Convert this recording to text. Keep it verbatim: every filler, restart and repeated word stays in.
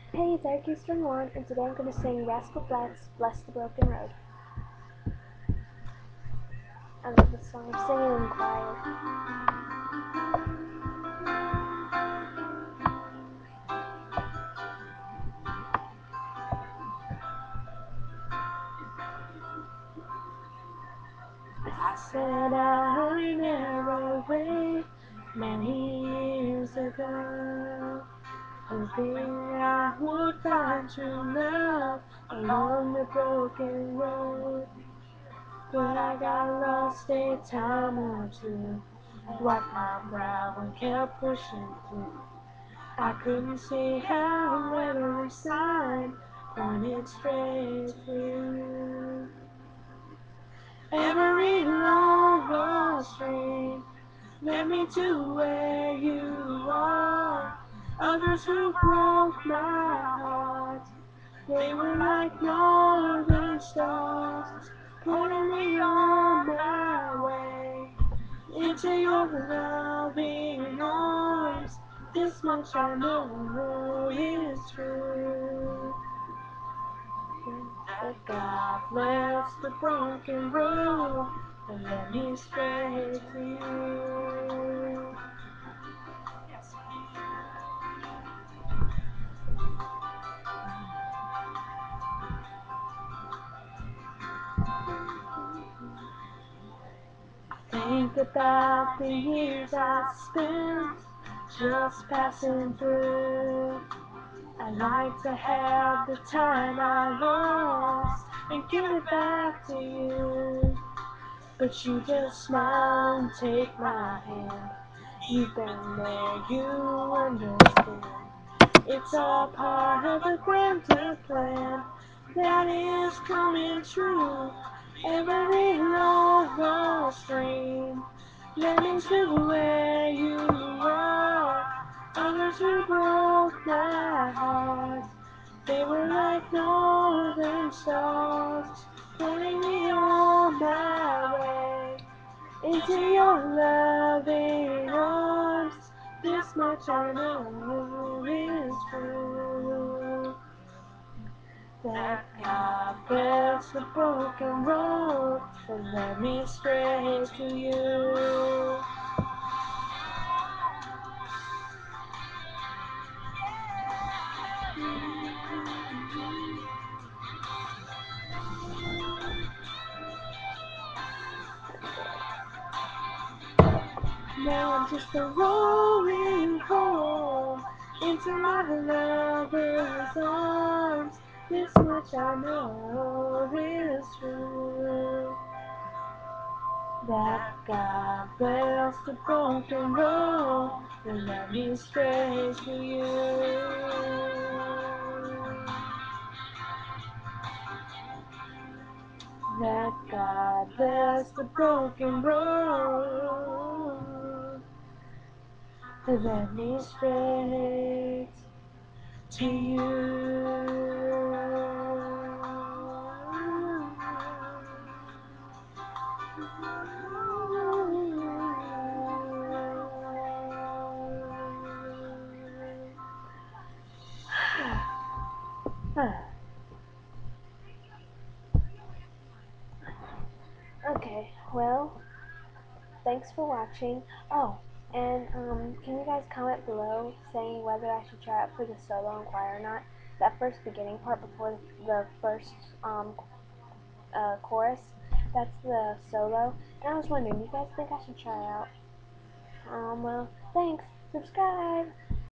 Hey, it's iheartkitties twenty-one, and today I'm going to sing Rascal Flatts' Bless the Broken Road. I love this song. I'm singing in choir. I set out a narrow way many years ago, hoping I would find true love along the broken road. But I got lost a time or two, wiped my brow and kept pushing through. I couldn't see how every sign pointed straight to you. Every long lost stream led me to where you are. Others who broke my heart, they were like northern stars, pointing me on my way into your loving arms. This much I know is true, that God bless the broken road and led me straight to you. Think about the years I spent just passing through. I'd like to have the time I lost and give it back to you, but you just smile and take my hand. You've been there, you understand. It's all part of a grander plan that is coming true. Every long lost dream led me to where you are. Others who broke my heart, they were like northern stars, pointing me on my way into your loving arms. This much I know is true, that God bless the broken road and led me straight to you. Now I'm just a rolling home into my lover's arms. This much I know is true, that God bless the broken road and led me straight to you. That God bless the broken road and led me straight to you. Okay, well, thanks for watching. Oh, and um, can you guys comment below saying whether I should try out for the solo and choir or not? That first beginning part before the first um, uh, chorus, that's the solo. And I was wondering, do you guys think I should try out? Um, well, thanks. Subscribe.